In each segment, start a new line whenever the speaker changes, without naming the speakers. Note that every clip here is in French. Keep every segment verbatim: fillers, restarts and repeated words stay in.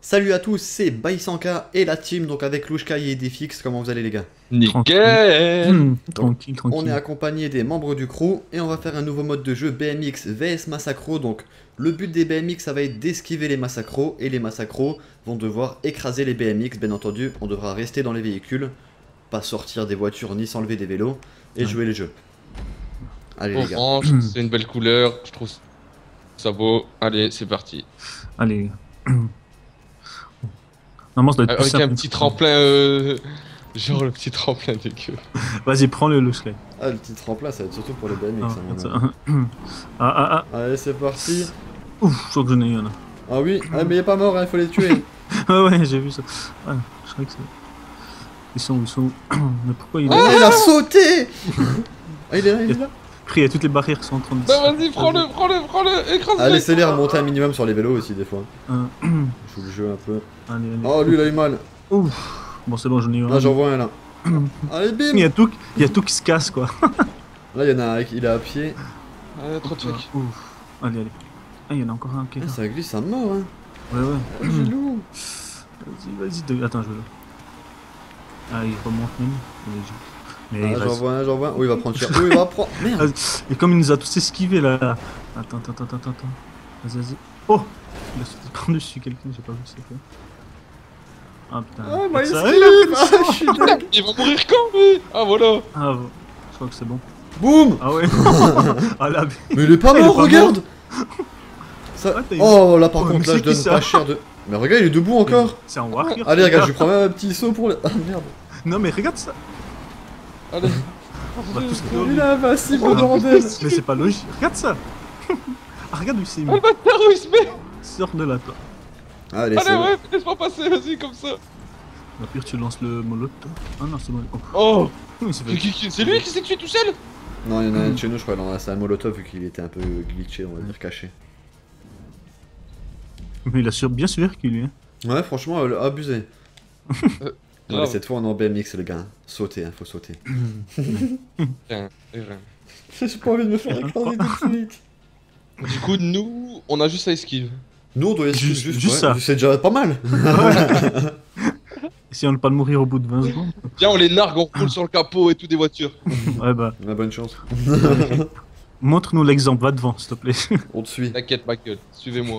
Salut à tous, c'est Baisanka et la team, donc avec Louchkai et Defix, comment vous allez les gars?
Nickel.
Mmh, tranquille, tranquille.
On est accompagné des membres du crew et on va faire un nouveau mode de jeu B M X vs Massacro. Donc le but des B M X ça va être d'esquiver les Massacros et les Massacros vont devoir écraser les B M X. Bien entendu, on devra rester dans les véhicules, pas sortir des voitures ni s'enlever des vélos et
Ouais.
jouer les jeux. Allez les gars.
Orange, c'est une belle couleur, je trouve ça beau. Allez, c'est parti.
Allez. Normalement, ça doit être plus
Avec
simple.
un petit tremplin, euh... genre le petit tremplin de queue.
Vas-y, prends-le, le Sky.
Ah, le petit tremplin ça va être surtout pour les B M
Ah,
X. à mon
regarde
avis.
ça. ah, ah, ah.
Allez c'est parti.
Ouf, je crois que j'en ai eu un là.
Ah oui, ah, mais il est pas mort, il faut les tuer.
Ouais, ouais, j'ai vu ça. Ouais, je crois que c'est. Ils sont où, ils sont où? Mais pourquoi il est.
Ah, il a sauté. Ah, il est là, il est là.
Après, il y a toutes les barrières qui sont en train de.
Bah vas-y, prends-le, prends-le, prends-le, écrase-le.
Ah, laissez-les remonter un minimum sur les vélos aussi des fois.
Euh,
Je joue le jeu un peu.
allez, allez.
Oh lui il a eu mal.
Ouf. Bon, c'est bon, j'en ai eu un.
Là j'en vois un là. Allez
Il
bim.
y a tout, il y a tout qui se casse quoi.
Là il y en a un, il est à pied.
Ah, trop de trucs.
Ouf. Allez, allez. Ah, il y en a encore un qui est
Ah,
là.
ça glisse à mort hein.
Ouais, ouais.
Ah, Gilou.
Vas-y, vas-y. de- Attends, je veux. Ah, il remonte même. Vas-y. Mais il
Ah, j'en
reste-
vois un, j'en vois un. Oh il va prendre cher. Oh il va prendre. Merde.
Et comme il nous a tous esquivés là. Attends, attends, attends, attends, attends. Vas-y, vas-y. Oh, il a sauté par-dessus quelqu'un, j'ai pas vu c'est quoi. Ah putain.
Ah moi
Ça-
esquive.
il a pris
Ah je suis dingue.
Il va mourir quand, lui? Ah voilà.
Ah, bon. Je crois que c'est bon.
Boum.
Ah ouais. Ah là,
Mais il est pas
Il est
mort,
pas
regarde. Ça...
Ah, t'as eu-
Oh là par
Oh,
contre
mais
là
c'est
je donne
qui, ça
pas cher de. Mais regarde il est debout encore.
c'est un warrior.
Allez regarde je lui prends même un petit saut pour le. Ah merde.
Non mais regarde ça.
Allez.
On va tous
Il
crever.
a un massif
Oh,
de bordel.
Mais c'est pas logique. Regarde ça. Ah regarde où il s'est
Ah
mis.
le bâtard où il se met.
Sors de là toi.
Allez c'est
Allez,
bon.
ouais, laisse-moi passer, vas-y, comme ça.
Au pire tu lances le molotov. Ah non c'est bon. Oh.
Oh,
Oui, c'est
mais qui- qui- c'est lui qui s'est tué tout seul.
Non il y en a un de chez nous je crois, il en a c'est un molotov vu qu'il était un peu glitché on va dire caché.
Mais il a sur... bien survécu hein.
Ouais, franchement, euh, abusé. Allez,
Grave.
cette fois on est en B M X, le gars. Sauter, hein, faut sauter.
Tiens, et rien.
J'ai pas envie de me faire écraser tout de suite.
Du coup, nous, on a juste à esquive.
Nous, on doit esquiver
Juste-
juste,
juste ça.
C'est déjà pas mal.
Essayons de pas de mourir au bout de vingt secondes.
Viens, on les nargue, on roule sur le capot et tout des voitures.
Ouais bah.
On a bonne chance.
Montre-nous l'exemple, va devant s'il te plaît.
On te suit.
T'inquiète, ma gueule, suivez-moi.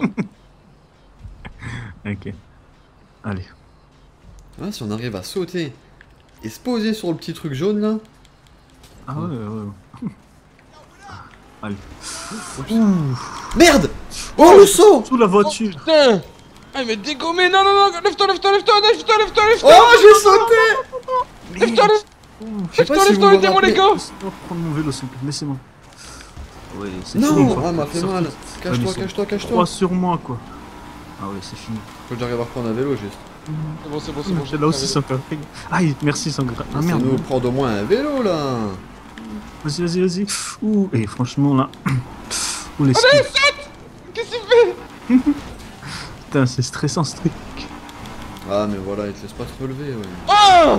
Ok. Allez.
Ah, si on arrive à sauter et se poser sur le petit truc jaune là.
Ah ouais, ouais, ouais. Allez.
Merde. Oh, le saut.
Sous la voiture.
Putain. Ah, mais dégommé, non, non, non, lève-toi, lève-toi, lève-toi, lève-toi, lève-toi, lève-toi.
Oh, j'ai sauté.
Lève-toi, lève-toi,
Je sais pas
lève-toi,
si vous
lève-toi,
vous
aidez-moi, les
rappelez.
gars.
Laisse-moi prendre mon vélo s'il vous plaît, laissez-moi. Ouais, c'est fini.
Non,
quoi.
ah, m'a fait
Sortez.
mal.
Ouais,
Cache-toi,
mais
cache-toi,
c'est
cache-toi.
trois sur moi quoi. Ah ouais, c'est fini.
Faut que j'arrive à reprendre un vélo juste.
C'est bon, c'est bon, c'est bon.
C'est là aussi sans faire. Aïe, merci sans grâce. Ah
C'est
merde.
nous prendre au moins un vélo là.
Vas-y, vas-y, vas-y. Ouh, et franchement là. Ouh, les skis.
Qu'est-ce qu'il fait?
Putain, c'est stressant ce truc.
Ah, mais voilà, il te laisse pas te relever, ouais.
Oh.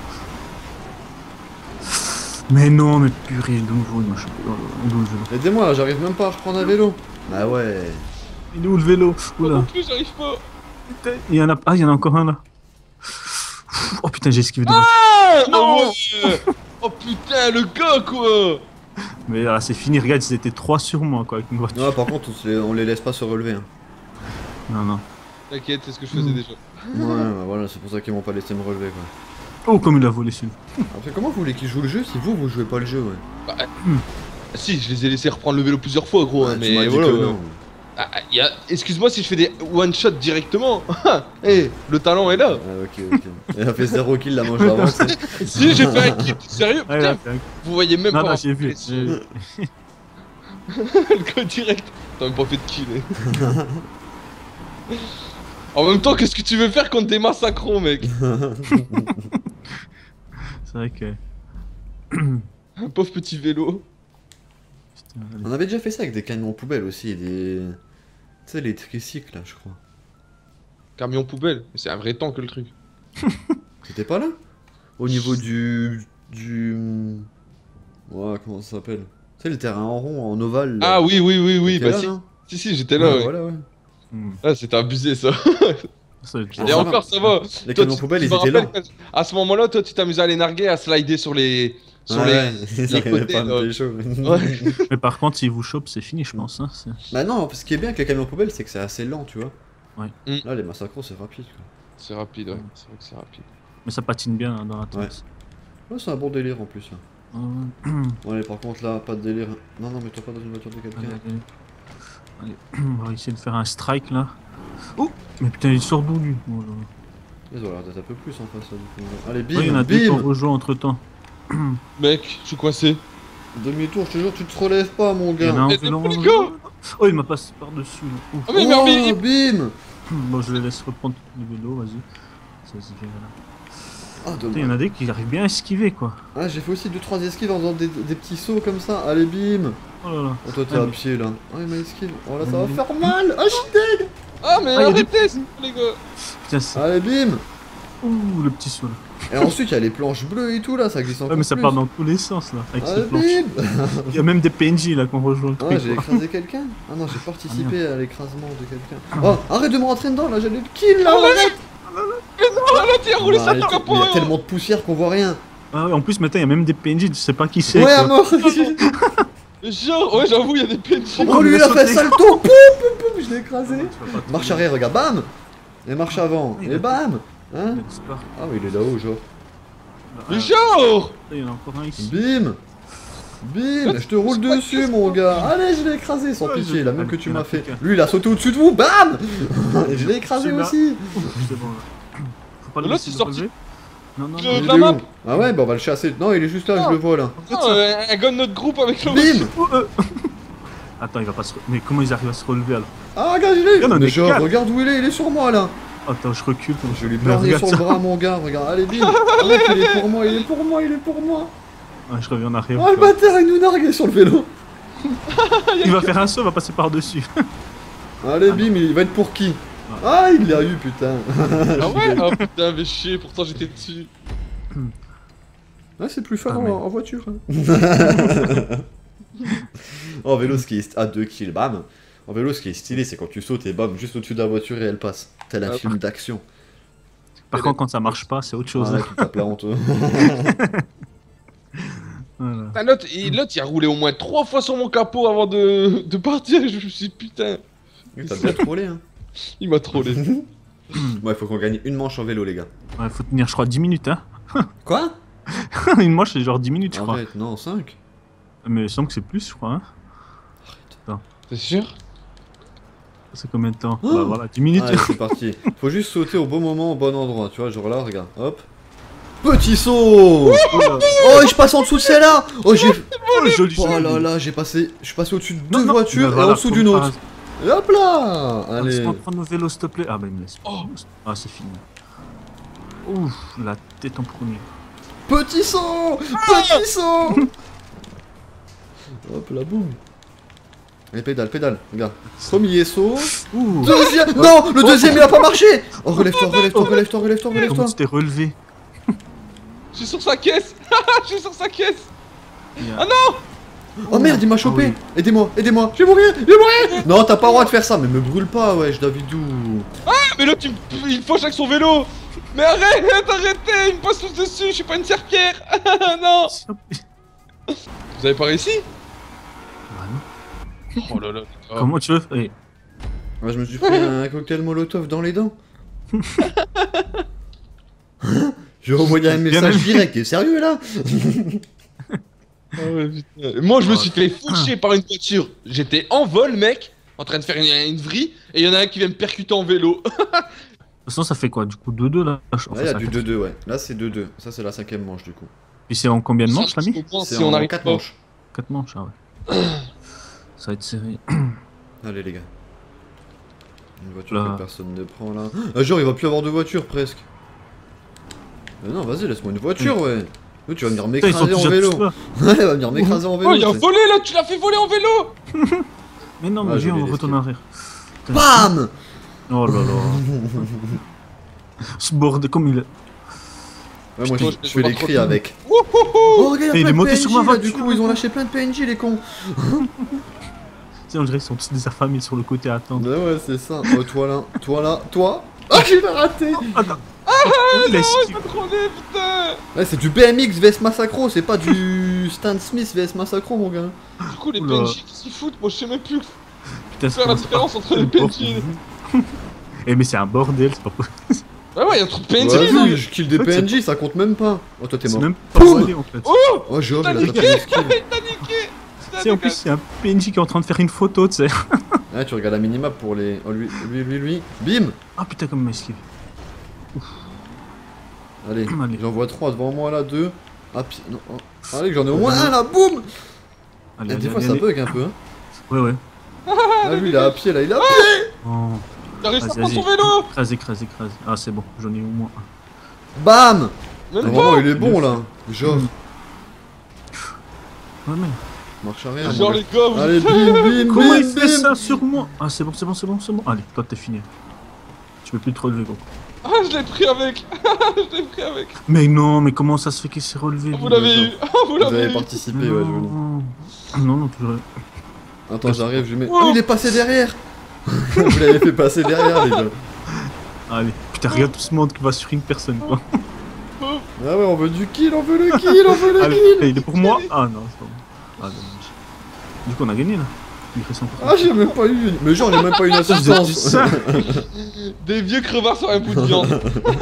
Mais non, mais purée, de nouveau, il m'a chopé. Oh, il est où le vélo?
Aidez-moi, j'arrive même pas à reprendre un vélo. Ah ouais.
Il est où le vélo?
Moi
Oula.
non plus, j'arrive pas.
Putain, il y en a. Ah, il y en a encore un là. Oh putain, j'ai esquivé de voiture.
Ah
Non.
ouais. Oh putain, le gars, quoi.
Mais là, c'est fini, regarde, ils étaient trois sur moi quoi, avec une voiture.
Non, par contre, on, se les, on les laisse pas se relever. Hein.
Non, non.
T'inquiète, c'est ce que je faisais déjà.
Ouais, bah voilà, c'est pour ça qu'ils m'ont pas laissé me relever quoi.
Oh, comme il a volé celui.
Après, comment vous voulez qu'ils jouent le jeu si vous, vous jouez pas le jeu, ouais?
Bah, si, je les ai laissés reprendre le vélo plusieurs fois, gros.
Ouais,
hein,
tu
mais
m'as dit
voilà.
que
ouais.
non.
Ah, ah, y a... Excuse-moi si je fais des one-shot directement. Eh, le talent est là.
Ah, ok, ok. Il a fait zéro kill la manche d'avant, c'est.
Si, j'ai fait un kill. Sérieux,
Ouais,
putain,
là, c'est un-
vous voyez même
Non,
pas.
non, j'ai vu.
Le gars direct. T'as même pas fait de kill. hein. En même temps, qu'est-ce que tu veux faire contre des massacros, mec?
C'est vrai que.
Un pauvre petit vélo.
Putain, allez.
On avait déjà fait ça avec des camions poubelles aussi, des. Tu sais, les tricycles là, je crois.
Camion poubelle. Mais c'est un vrai tank, le truc.
T'étais pas là? Au niveau du. du. Ouais, comment ça s'appelle? Tu sais, le terrain en rond, en ovale. Là.
Ah oui, oui, oui, oui.
T'étais
Bah
là,
si.
non
Si, si, j'étais là.
Ouais,
ouais.
voilà, ouais.
Hmm.
Ah, c'était abusé, ça.
Ça,
Ah,
Et
ça
encore,
va.
ça va.
Les
Toi,
camions
tu-
poubelles,
tu
ils
me
étaient
rappelles
lents.
quand- À ce moment-là, toi, tu t'amusais à les narguer, à slider sur les. Sur
Ouais,
les.
ouais, ils
les
arrivaient
côtés,
pas à
là.
me pécho.
Ouais.
Mais par contre, s'ils vous chopent, c'est fini, je pense. Hein. c'est-
Bah non, ce qui est bien avec les camions poubelles, c'est que c'est assez lent, tu vois.
Ouais.
Mm.
Là, les massacros, c'est rapide, quoi.
C'est rapide, ouais. C'est vrai que c'est rapide.
Mais ça patine bien hein, dans la tête.
Ouais. Ouais, c'est un bon délire, en plus, là.
Ouais.
Bon, allez, par contre, là, pas de délire. Non, non, mets-toi pas dans une voiture de
Allez,
quelqu'un.
allez. Allez, on va essayer de faire un strike là. Oh, mais putain, il sort d'où lui? Oh là là.
Ils ont l'air d'être un peu plus en face, là, du coup. Allez,
Ouais, il y en
bim,
a deux qui ont
bim.
rejoint entre temps.
Mec, je suis coincé.
Demi-tour, je te jure, tu te relèves pas, mon
Il y en a
gars.
un
Mais
vélo.
t'es plus
Oh, il m'a passé par-dessus. là. Ouf.
Ah, mais il m'a remis.
Oh, bim.
Bon, je les laisse reprendre le vélo, vas-y. Ça se fait, voilà.
Ah,
Putain, il y
dommage.
en a des qui arrivent bien à esquiver quoi.
Ah, j'ai fait aussi deux trois esquives en faisant des, des petits sauts comme ça. Allez, bim.
Oh là là.
Oh, toi, t'es
Ah,
à
mais-
pied, là. Oh, il m'a esquive. Oh, là, ça va
Oui.
faire mal. Ah, je suis deg.
Ah, mais
Ah, y a des-
arrêtez, s'il vous plaît, les gars.
Putain, c'est.
Allez, bim.
Ouh, le petit saut là.
Et ensuite, il y a les planches bleues et tout, là, ça glisse encore
Ouais, mais ça
plus.
part dans tous les sens là. Avec
Allez,
ces planches.
bim.
Il y a même des P N J là qu'on rejoint le
Ah,
truc.
j'ai
quoi.
écrasé quelqu'un. Ah non, j'ai participé à l'écrasement de quelqu'un.
Ah.
Oh, arrête de me rentrer dedans, là, j'allais le kill, là,
Oh,
arrête.
Mais non, là, tu as roulé
Bah,
ça
arrête,
sur le
mais il y a
capot.
tellement de poussière qu'on voit rien.
Ah ouais, en plus maintenant il y a même des P N J, tu sais pas qui c'est.
Ouais, à
quoi.
mort.
Genre, ouais, j'avoue, il y a des P N J.
Oh, lui, il a fait salto. Poum, poum, poum, je l'ai écrasé.
Tu vas pas
Marche
trouver.
arrière, regarde, bam. Et marche avant.
Il
Et
a-
bam. Hein.
Il a disparu.
Ah, oui, il est là-haut, genre.
Mais genre.
Il y en a encore un ici.
Bim. Bim. Je te roule dessus, mon gars. Allez, je l'ai écrasé sans
Ouais,
pitié,
je-
la même
Allez,
que tu
il y en a
m'as fait.
plus qu'un.
Lui, il a sauté au-dessus de vous. Bam. Et je l'ai écrasé
Celui-là.
aussi.
Ouf, c'est bon là. Faut pas le
Là,
laisser
c'est
se
sorti.
relever. Non, non,
Je-
non.
Il
la
est
map.
où? Ah ouais, bah on va le chasser. Non, il est juste là,
Ah.
je le vois là.
Ah, euh, elle gagne notre groupe avec le.
Bim.
Oh, euh. Attends, il va pas se. re- Mais comment ils arrivent à se relever alors?
Ah, regarde, il est.
Regarde, on
Mais
est
genre,
quatre.
regarde où il est, il est sur moi là.
Attends, je recule. comme
Je vais lui
Mais
berner
regarde
sur le
ça.
bras, mon gars. Regarde, allez, bim. Arrête, il est pour moi, il est pour moi, il est pour moi.
Ah, je reviens en arrière.
Oh, le
quoi.
bâtard, il nous nargue sur le vélo.
Il va faire un saut, il va passer par-dessus.
Allez, bim, il va être pour qui? Ah, il l'a eu, putain.
Ah ouais. Oh putain, mais chier, pourtant j'étais dessus.
Ah, c'est plus fun
Ah,
en,
mais-
en voiture. hein. En vélo, ce qui est à deux kills, bam. En vélo, ce qui est stylé, c'est quand tu sautes et bam, juste au-dessus de la voiture et elle passe. Tel un
Ah,
film d'action.
Par contre, quand ça marche pas, c'est autre chose.
Ah, tu tapes la honte.
Voilà.
Putain, l'autre, il- l'autre, il a roulé au moins trois fois sur mon capot avant de, de partir. Je me suis dit, putain,
T'as bien trollé, hein.
il m'a trollé.
Bon, il faut qu'on gagne une manche en vélo, les gars.
Ouais, faut tenir, je crois, dix minutes, hein.
Quoi?
Une manche, c'est genre dix minutes, je crois.
Arrête, non, cinq.
Mais il me semble que c'est plus, je crois. Hein.
T'es sûr?
C'est combien de temps?
Oh
Bah voilà, dix minutes.
Allez, c'est parti. Faut juste sauter au bon moment, au bon endroit, tu vois, genre là, regarde, hop. Petit saut.
Oh là.
Oh, je passe en dessous de celle-là. Oh, j'ai...
Oh, joli,
Oh
joli.
là là, j'ai passé... Je suis passé au-dessus de
Non,
deux
non.
voitures
Bah
et
voilà,
en dessous
faut
d'une
pas-
autre. Et hop là. Allez.
Laisse-moi prendre le vélo, s'il te plaît. Ah bah il me laisse.
Oh.
Ah, c'est fini. Ouf, la tête en premier.
Petit saut. Petit saut. Hop là, boum. Allez, pédale, pédale, regarde. Premier saut.
Ouh.
Deuxième. Non, le deuxième, il a pas marché. Oh, relève-toi, relève-toi, relève-toi, relève-toi,
Comment
relève-toi.
tu t'es relevé?
Je suis sur sa caisse. Je suis sur sa caisse.
Il y a-
Ah non.
Oh merde, il m'a chopé.
Ah oui.
Aidez-moi, aidez-moi. Je vais mourir, je vais mourir. Non, t'as pas le droit de faire ça, mais me brûle pas, wesh, Davidou.
Mais l'autre, il, me- il me fauche avec son vélo. Mais arrête, arrêtez, il me passe tout dessus. Je suis pas une serpillère. Non. Vous avez pas réussi?
Bah non.
Oh là là. Oh.
Comment tu veux? Eh,
Ouais, je me suis pris un cocktail molotov dans les dents. Je vais envoyer un
Bien
message
aimé.
direct, t'es sérieux là?
Ah ouais, putain. Moi, je me suis fait faucher par une voiture. J'étais en vol, mec, en train de faire une, une vrille, et il y en a un qui vient me percuter en vélo.
De toute façon, ça fait quoi? Du coup, deux deux là? Enfin,
Là, il y a
ça
du
fait-
deux deux, ouais. Là, c'est deux deux. Ça, c'est la cinquième manche, du coup.
Puis c'est en combien de manches, l'ami?
C'est
Si on
en
arrive
quatre
pas.
manches.
quatre manches, ah ouais. Ça va être serré.
Allez, les gars. Une voiture
Là.
que personne ne prend, là. Ah, genre, il va plus avoir de voiture, presque. Mais non, vas-y, laisse-moi une voiture, ouais. Oui, tu vas venir
Putain, ils sont
m'écraser en
déjà
vélo.
tous là.
Ouais, il va venir m'écraser en vélo.
Oh, il y a un
c'est-
volé là, tu l'as fait voler en vélo.
Mais non,
Ah,
mais viens,
joli,
on
les
retourne en arrière.
Bam.
Oh là là. Ce bordel, comme il est.
Ouais, moi,
Putain,
je,
je
je fais
vais
les
pas
cris
trop-
avec.
Wouhouhou.
Oh, regarde,
Et
il y a
il est
plein de
monté
P N J,
sur ma
là, du
voiture.
coup, ils ont lâché plein de P N J, les cons.
Tu sais, on dirait qu'ils sont tous des affamés sur le côté à attendre.
Ouais, ouais, c'est ça. Oh, toi là, toi là, toi. Ah, je l'ai raté.
Attends.
Ah
Il a
non,
esquivé.
il m'a trollé, putain.
Ouais, c'est du B M X vs Massacro, c'est pas du Stan Smith vs Massacro, mon gars.
Du coup, les
Oula.
P N J qui s'y foutent, moi je sais même plus
Putain,
faire la différence entre les P N J.
Eh, mais c'est un bordel, c'est pas possible.
Ouais, ouais, y'a trop de P N J
Ouais,
là.
oui, je kill des
Ouais,
P N J, ça compte même pas. Oh, toi t'es
C'est
mort.
même pas
Boum.
volé en fait.
Oh,
Oh, Job,
t'as
il a
niqué,
tapé le skill.
t'as niqué.
Tu sais, en plus, c'est un P N J qui est en train de faire une photo, tu sais.
Ouais, tu regardes la minimap pour les. Oh, lui, lui, lui, lui. Bim.
Ah putain, comme il m'a esquivé.
Allez,
Allez.
j'en vois trois devant moi là, deux. Ah, pi... non. Oh. Allez, j'en ai au moins un là, boum.
Allez,
Et
allez,
des fois
allez,
ça
allez.
bug un peu, hein.
Ouais, ouais.
Ah, lui, il est à pied là, il est à pied.
Oh.
T'as réussi à
Vas-y,
prendre son
vas-y.
vélo.
Écrase, écrase, écrase. Ah, c'est bon, j'en ai eu au moins un.
Bam.
Même
Ah,
pas.
vraiment, il est bon là. Genre,
Ouais, mais.
marche arrière.
Genre
mon
les gars, vous
gars. Allez,
êtes-
bim, bim,
Comment
bim,
il fait
bim.
ça sur moi? Ah, c'est bon, c'est bon, c'est bon, c'est bon. Allez, toi, t'es fini. Tu peux plus te relever, gros.
Ah, je l'ai pris avec. Je l'ai pris avec.
Mais non, mais comment ça se fait qu'il s'est relevé?
Ah,
lui,
vous l'avez
déjà
eu. Ah, vous
Vous
l'avez
avez
eu.
participé, ouais, je vous
Non, non, non, toujours.
Attends, j'arrive, je mets.
Wow.
Oh, il est passé derrière. Vous l'avez fait passer derrière, les gars.
Allez, putain, regarde tout ce monde qui va sur une personne, quoi.
Ah ouais, on veut du kill, on veut le kill, on veut le
Allez,
kill.
il est pour moi? Ah non, c'est pas bon. Ah, dommage. Du coup, on a gagné là. Il reste encore.
Ah, j'ai même pas eu une. Mais genre, j'ai même pas eu une
Vous êtes du
assistance.
ça.
Des vieux crevards sur un bout de viande.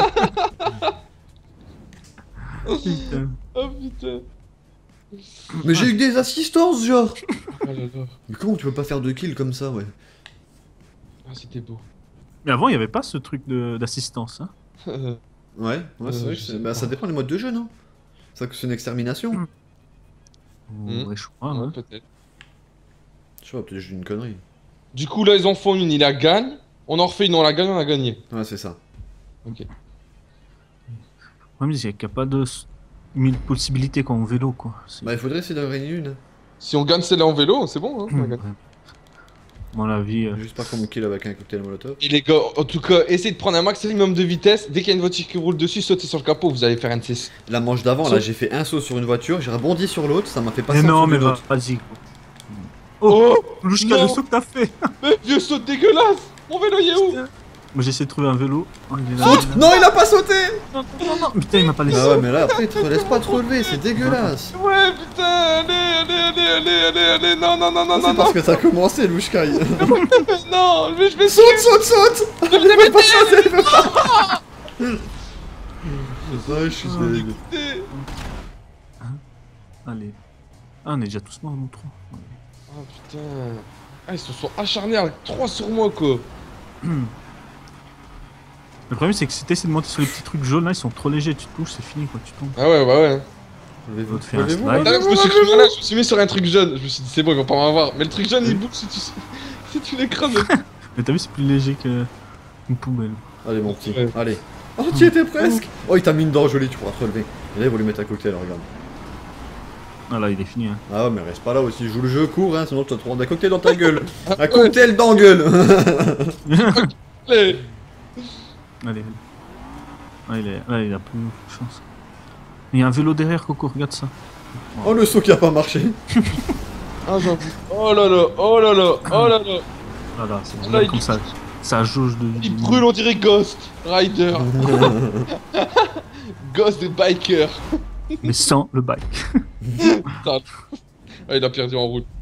Putain.
Oh putain.
Mais j'ai eu des assistances, genre.
Oh là là.
Mais comment tu peux pas faire de kill comme ça, ouais?
Ah, c'était beau.
Mais avant, il n'y avait pas ce truc de- d'assistance. Hein.
Ouais, ouais, c'est
Euh,
vrai que
je
c'est-
sais
bah,
pas.
ça dépend des modes de jeu, non? C'est que c'est une extermination?
Hmm.
Ouais, je crois.
Ouais,
Ouais.
peut-être.
Je sais pas, peut-être j'ai une connerie.
Du coup, là, ils en font une, ils la gagnent. On en refait une, on la gagne, on a gagné.
Ouais, c'est ça.
Ok.
Ouais, mais il n'y a pas de s- mille possibilités quoi en vélo, quoi. C'est-
Bah, il faudrait essayer d'en gagner une.
Si on gagne celle-là en vélo, c'est bon, hein, on a
Hmm,
gagné.
ouais. À mon avis. euh,
Juste pas qu'on me kill avec un cocktail molotov.
Et les gars, en tout cas, essayez de prendre un maximum de vitesse. Dès qu'il y a une voiture qui roule dessus, sautez sur le capot, vous allez faire un T C.
La manche d'avant, là,
Sauf-
j'ai fait un saut sur une voiture, j'ai rebondi sur l'autre, ça m'a fait
Mais
passer en
non,
dessous
mais
de
va-
l'autre.
vas-y. quoi.
Oh,
Louchka,
non.
le saut que t'as fait.
Mais vieux saut dégueulasse. Mon vélo, il est où?
Moi, j'essaie de trouver un vélo. Oh, il est là,
Saute!
il est là.
Non, il a pas sauté!
Non, non, non. Putain, il m'a pas laissé.
Ah ouais, mais là, après, il te laisse pas te relever, c'est dégueulasse.
Ouais, putain, allez, allez, allez, allez, allez, allez, non, non, non, non, non,
C'est parce
non,
que t'as commencé, Louchkai.
non, mais je vais
Saute, saute, saute! Il veut pas sauter, il veut pas. Ouais, je suis dégueu.
sauter.
Allez. Ah, on est déjà tous morts, nous trois.
Oh putain. Ah, ils se sont acharnés avec trois sur moi, quoi.
Le problème, c'est que si t'essaies de monter sur les petits trucs jaunes là, ils sont trop légers. Tu te touches, c'est fini, quoi. Tu tombes.
Ah ouais, bah ouais.
Levez-vous,
te faire un
levez-vous,
slide.
Là, je me
levez-vous,
suis
levez-vous.
cru malin, je me suis mis sur un truc jaune. Je me suis dit, c'est bon, ils vont pas m'avoir. Mais le truc jaune, il bouge si tu, si tu l'écrases.
Mais t'as vu, c'est plus léger que une poubelle.
Allez, mon petit,
Ouais.
allez. Oh, tu y étais presque! Oh, il t'a mis une dent jolie, tu pourras te relever. Et là, ils vont lui mettre un cocktail, regarde.
Ah là, il est fini. Hein.
Ah ouais, mais reste pas là aussi, joue le jeu, cours, hein, sinon tu vas te prendre un cocktail dans ta gueule. Un cocktail dans gueule.
Allez.
Allez. Ah, il est... Là, il a plus de chance. Il y a un vélo derrière, Coco, regarde ça.
Oh, le saut qui a pas marché.
Ah, j'avoue. Oh là là, oh là là, oh là là.
Voilà, c'est
Là,
regarde
il-
comme ça. Ça jauge de.
Il brûle, on dirait Ghost Rider. Ghost des bikers.
Mais sans le bike.
Ah, il a perdu en route.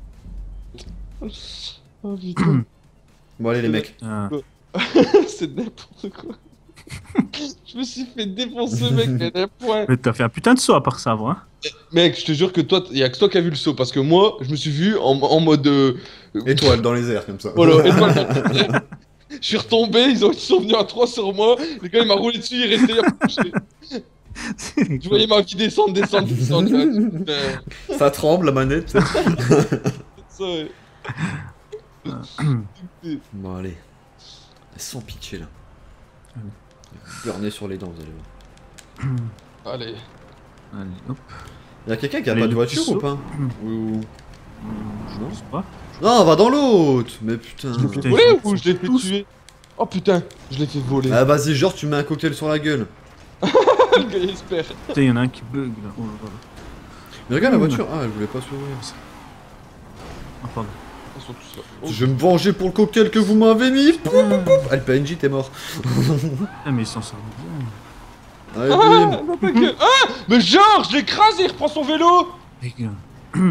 Oh putain.
Bon, allez, les mecs.
Ah.
C'est n'importe quoi. Je me suis fait défoncer, mec, mais d'un point.
Mais t'as fait un putain de saut à part ça, avant, hein.
Mec, je te jure que toi, y a que toi qui as vu le saut, parce que moi, je me suis vu en, en mode. Euh,
Étoile dans les airs, comme ça.
voilà, étoile dans le ciel. Je suis retombé, ils, ont, ils sont venus à trois sur moi. Le gars, il m'a roulé dessus, il restait à toucher. Je voyais ma vie descendre, descendre, descendre. Putain,
Ça tremble, la manette.
ça, ouais.
Bon, allez. Sans pitié, là. Burner sur les dents, vous allez voir.
Allez.
Allez, hop.
Y'a quelqu'un qui a
Allez,
pas de
le
voiture
petit
ou
saut.
pas? Ou...
Je pense pas.
Non, va dans l'autre. Mais putain.
Je l'ai fait
Ouais,
ils
ou je l'ai fait
tous-
tuer. Oh putain, je l'ai fait voler.
Ah, vas-y, genre, tu mets un cocktail sur la gueule.
Le gars, il espère.
Putain, y'en a un qui bug là. Oh là là.
Mais regarde la
Mmh.
voiture. Ah, elle voulait pas s'ouvrir.
Ah, pardon.
Ils sont tous là. Oh.
Je vais me venger pour le cocktail que vous m'avez mis. Poum, poum, poum. Ah, le P N J, t'es mort.
Ah, mais ils s'en sortent bien.
Allez,
Ah,
bim.
non, t'inquiète. Ah, mais genre, je l'écrase et il reprend son vélo.
Les gars.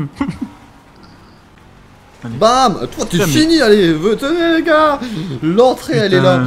Allez.
Bam. Toi, t'es
Putain, mais-
fini, allez, ve- tenez, les gars. L'entrée, elle est là.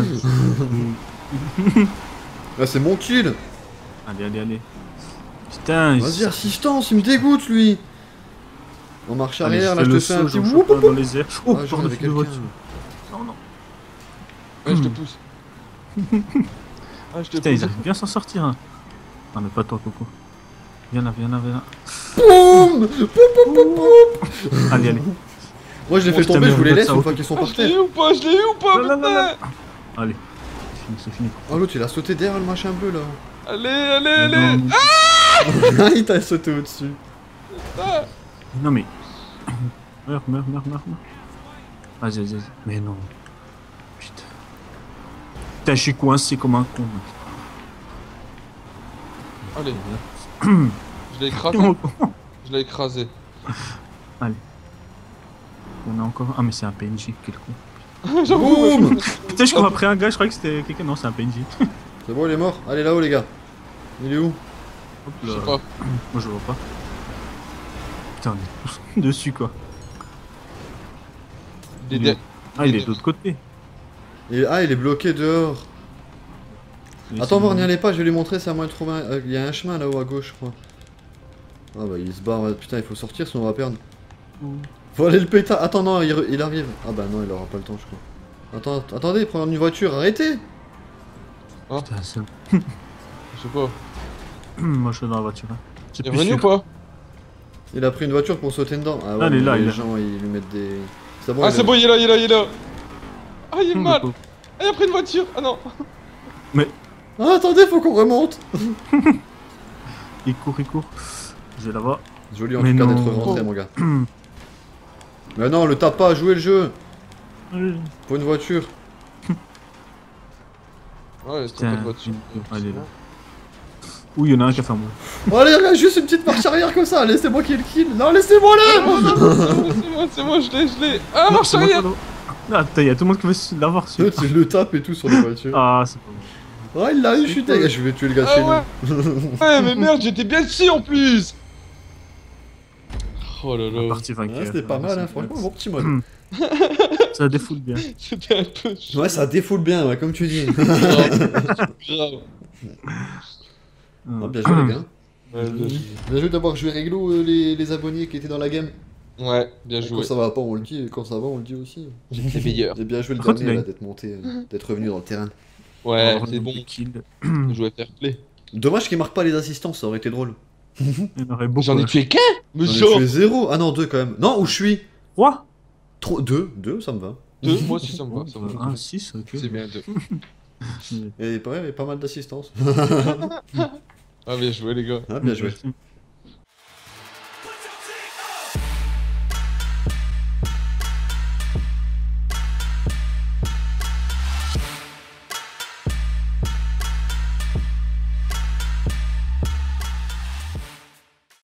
Là, c'est mon kill.
Allez, allez, allez. Putain,
Vas-y, assistance, il me dégoûte, lui. En marche
Allez,
arrière,
je
là,
fais
je te
le
fais un
saut,
petit
j'en
whoop,
chope un
whoop,
dans
whoop.
les airs. Oh,
Ah, je
pardon,
avec
de
quelqu'un.
voiture. Non, non.
Ouais, je te pousse. Ah, je te
Putain, ils
pousse.
arrivent bien à s'en sortir. Hein. Non, mais pas toi, Coco. Viens là, viens là, viens là.
Boum. Boum, boum, boum, boum.
Allez, allez.
Moi, je les
Oh,
fais
putain,
tomber,
mais
je vous
on
les
vote
laisse
ça
une
au-
fois qu'ils sont
Ah,
par
je l'ai eu
terre.
ou pas? Je l'ai eu ou pas?
Non, non, non,
Putain.
Allez. C'est fini, c'est fini.
Oh, l'autre, il a sauté derrière le machin bleu, là.
Allez, allez,
Non,
allez.
non,
Ah, il t'a sauté au-dessus.
Ah.
non, mais. Meurs, meurs, meurs, meurs, meurs. Vas-y, vas-y, vas-y. Mais non. Putain. Putain, je suis coincé comme un con.
Allez, je l'ai écrasé. Je l'ai écrasé.
On a encore. Ah, mais c'est un P N J, quel con.
J'avoue.
Boum.
Putain, je cours après un gars, je croyais que c'était quelqu'un. Non, c'est un P N J.
C'est bon, il est mort. Allez, là-haut, les gars. Il est où?
Hop
Je
là.
sais pas.
Moi, je vois pas. Putain, on est tous dessus, quoi.
Il est
Il
der-
est- Ah, il est de l'autre côté.
Il- Ah, il est bloqué dehors.
Il est
Attends, voir,
sur-
n'y allez pas, je vais lui montrer, c'est à moi de trouver un... euh, Il y a un chemin là-haut à gauche, je crois. Ah bah, il se barre. Putain, il faut sortir, sinon on va perdre. Faut aller le pétard. Attends, non, il, re- il arrive. Ah bah non, il aura pas le temps, je crois. Attends, attendez, prenez une voiture, arrêtez.
Putain, c'est-
Je sais pas.
Moi, je suis dans la voiture. Hein. C'est
Il est
plus
revenu ou
sûr.
pas?
Il a pris une voiture pour sauter dedans. Ah ouais,
Ah, il est
mais
là,
les
il est là.
gens, ils lui mettent des... C'est bon,
Ah,
il
c'est
est-
bon, il est là, il est là, il est là. Ah, il est
Hum,
mal.
le pauvre.
Ah, il a pris une voiture. Ah non.
Ah, attendez, faut qu'on remonte.
Il court, il court. Je vais là-bas.
Joli en
Mais
tout cas
non.
d'être rentré, mon gars. Mais non, le tape pas, jouez le jeu.
Allez.
Pour une voiture.
Ouais, c'est
Putain,
pas de voiture.
une- allez, là. Ouh, il y en a un qui a fait un mot.
Oh, allez, regarde, juste une petite marche arrière comme ça. Laissez-moi qui ai le kill. Non, laissez-moi là.
C'est moi, c'est moi, je l'ai, je l'ai. Ah,
Non,
marche
c'est moi
arrière.
qui l'ai. Ah, putain, il y a tout le monde qui veut se- l'avoir su.
Tu le tapes et tout sur les voitures.
Ah, c'est pas bon.
Oh, il l'a eu, chuté. Je vais tuer le gars
Ah
chez
ouais.
nous.
Ouais, mais merde, j'étais bien ici en plus. Oh là
La
là.
partie vainqueur.
Ouais, c'était pas mal, hein, franchement, bon petit mode.
Ça défoule bien.
C'était un peu chaud.
Ouais, ça défoule bien, ouais, comme tu dis.
Grave. Grave.
Ah, bien joué, les gars.
Ouais, bien joué.
Bien joué d'avoir joué réglo euh, les, les abonnés qui étaient dans la game.
Ouais, bien
Quand
joué.
ça va pas, on le dit, et quand ça va, on le dit aussi.
Les meilleurs.
Et bien joué le
Par contre,
dernier,
il a
là, d'être monté, euh, d'être revenu dans le terrain.
Ouais,
Alors,
c'est
le
bon.
kill.
Jouer fair play.
Dommage qu'il marque pas les assistances, ça aurait été drôle.
Il y en aurait beaucoup.
J'en ai
là.
tué qu'un. Mais
J'en ai
genre.
tué zéro. Ah non, deux quand même. Non, où je suis
Trois.
Trop... Deux, deux, ça me va.
Deux, moi aussi ça me va. Ça me va.
Un, six, ok.
C'est bien deux.
Et pas, ouais, pas mal d'assistance.
Ah, bien joué les gars.
Ah, bien joué.
Merci.